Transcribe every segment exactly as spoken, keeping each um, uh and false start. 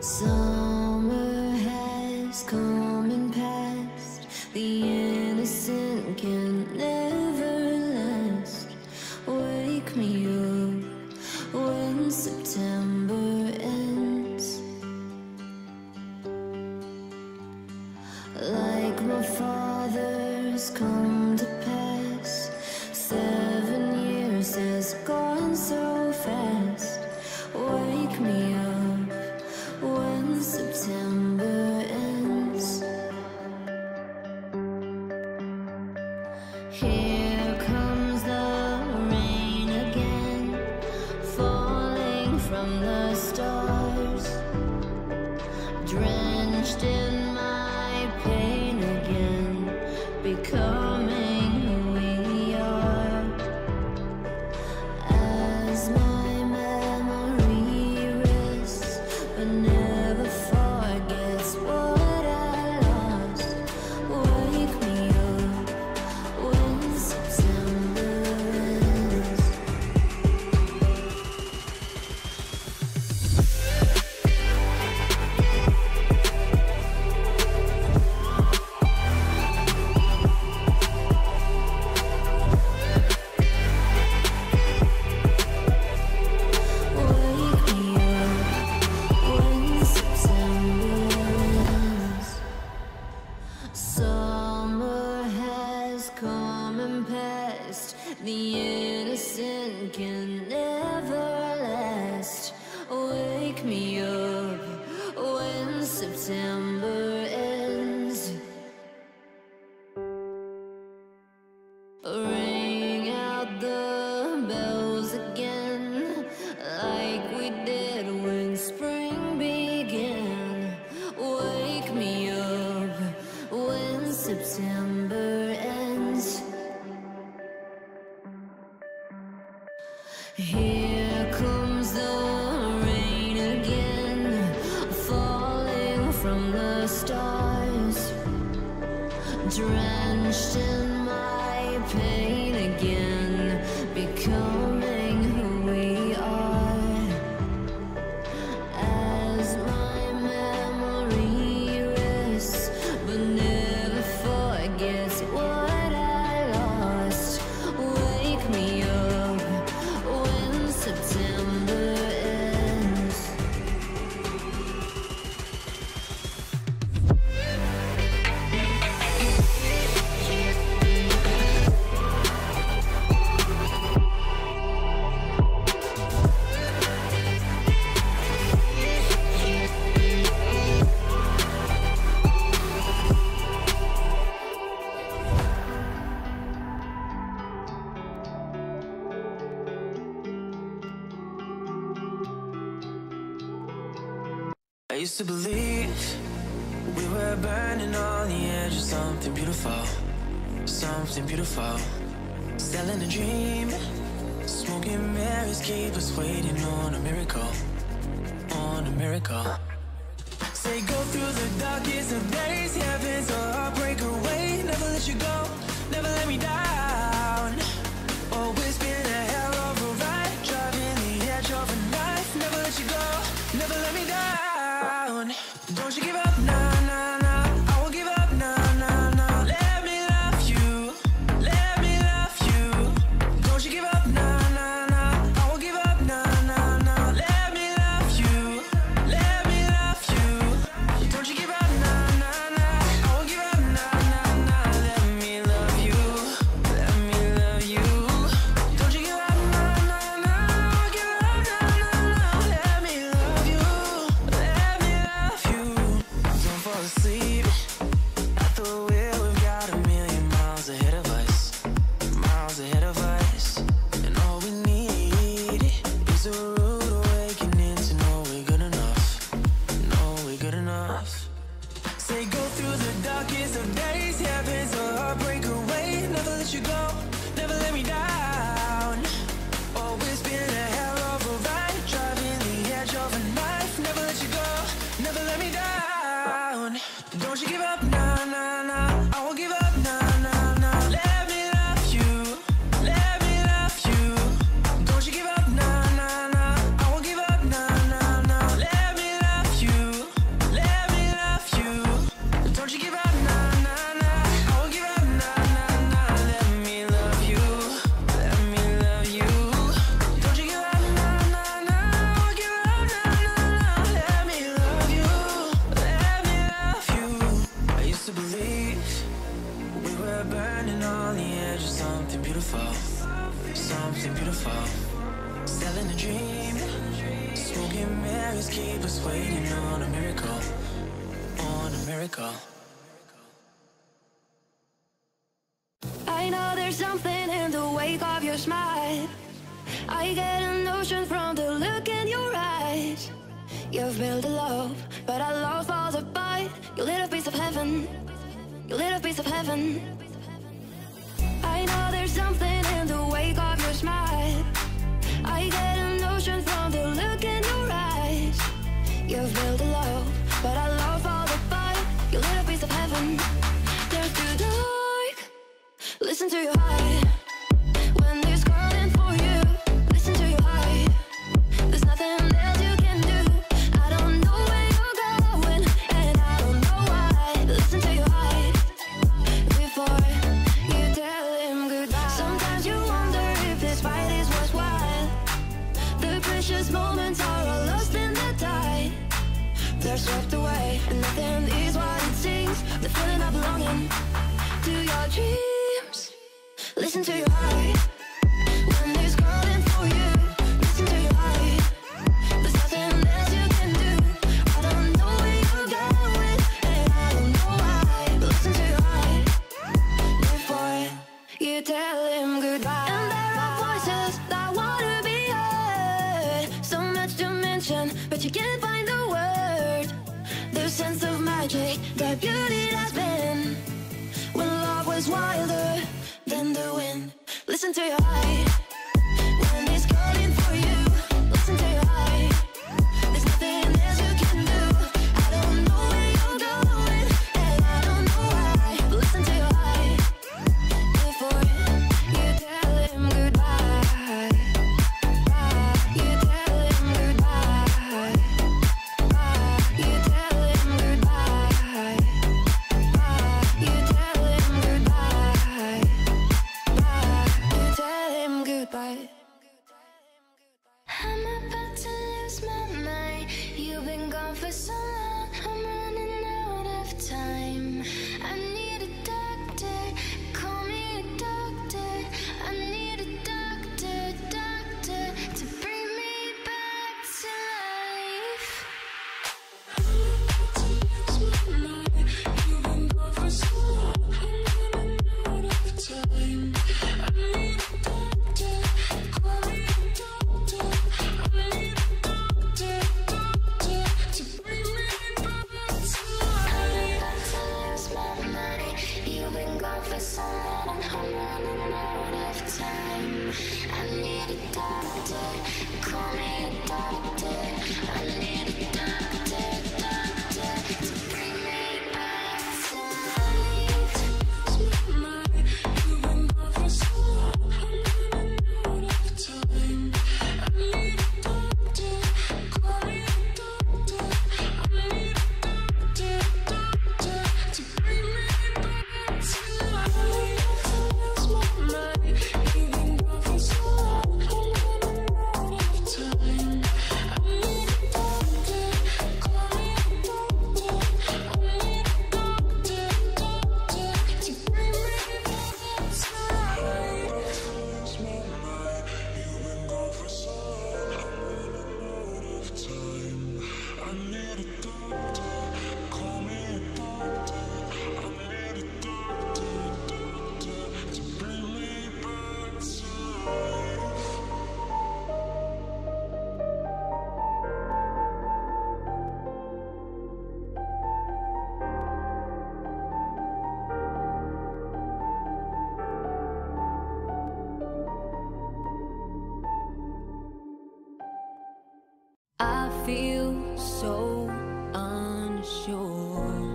Summer has come and passed. The innocent can never last. Wake me up when September ends. Like my father's come to pass. Seven years has gone so fast. Wake me up when September ends. Here comes the rain again, falling from the stars, drenched in my pain again, becoming who we are. As my memory rests, but never forgets what I lost. Wake me up when September ends. Wake me up when September ends. Summer has come and passed. The innocent can never last. Wake me up when September ends. Ring out the bells again, like we did when spring began. Wake me up when September ends. Here comes the rain again, falling from the stars, drenched in my pain again, becoming who we are. As my memory rests, but never forgets what I lost. Wake me up when September ends. I used to believe we were burning on the edge of something beautiful, something beautiful. Selling a dream, smoking mirrors keep us waiting on a miracle, on a miracle. Say go through the darkest of days, heaven's a heartbreak away. Never let you go, never let me down. Always been a hell of a ride, driving the edge of a knife. Never let you go, never let me down. Don't you give up, nah, nah, nah. I won't give up, nah, nah, nah. Let me love you, let me love you. Don't you give up, nah, nah, nah. I won't give up, nah, nah, nah. Let me love you, let me love you. Don't you give up, nah, nah, nah. I won't give up, nah, nah, nah. Let me love you. edge of something beautiful, something beautiful. Selling a dream, smoking mirrors keep us waiting on a miracle, on a miracle. I know there's something in the wake of your smile. I get a notion from the look in your eyes. You've built a love, but our love falls apart. You lit a piece of heaven, you lit a piece of heaven. I know there's something in the wake of your smile. I get a notion from the look in your eyes. You've built a love, but our love falls apart. You lit a piece of heaven. There's too dark. Listen to your heart. When there's calling for you, listen to your heart. There's nothing else you can do. I don't know where you're going, and I don't know why. Listen to your heart before you tell him goodbye. Sometimes you wonder if this fight is worthwhile. The precious moments are all lost in the tide. They're swept away, and nothing is what it seems. The feeling of belonging to your dreams. Listen to your heart. When there's calling for you, listen to your heart. There's nothing else you can do. I don't know where you're going, and I don't know why. Listen to your heart before you tell him goodbye. And there are voices that wanna be heard. So much to mention, but you can't find the word. The sense of magic, that beauty has been when love was wilder than the wind. Listen to your heart. When it's calling for you, listen to your heart. There's nothing else you can do. I don't know where you're going, and I don't know why. Listen to your heart before you tell him goodbye. You tell him goodbye. You tell him goodbye. You tell him goodbye. You tell him goodbye. I'm about to lose my mind. You've been gone for so long. I'm running out of time. I need a doctor. Call me a doctor. I need a doctor, doctor, to bring me back to life. You've been gone for so long. I'm running out of time. I need a doctor. Call me a doctor. I need a doctor, doctor, to bring me back to life. I'm about to lose my mind. You've been gone for so long. I'm running out of time. I need a doctor. Call me a doctor. I need a doctor, doctor, to bring me back to life. You've been gone for so long. I'm running out of time. I need a doctor. Call me a doctor. I need a doctor, doctor, to bring me back to life. You've been gone for so long. I'm running out of time. I need a doctor. Call me a doctor. I need a doctor, doctor, to bring me back to life. You've been gone for so long. I'm running out of time. I need a doctor. Call me a doctor. I need a doctor, doctor, to bring me back to life. I feel so unsure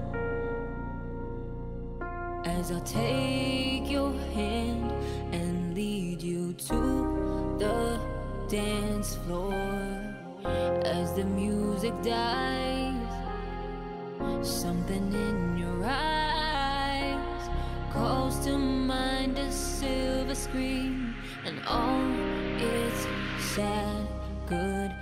as I take your hand and lead you to the dance floor. As the music dies, something in your eyes calls to mind a silver screen and all its sad goodbyes.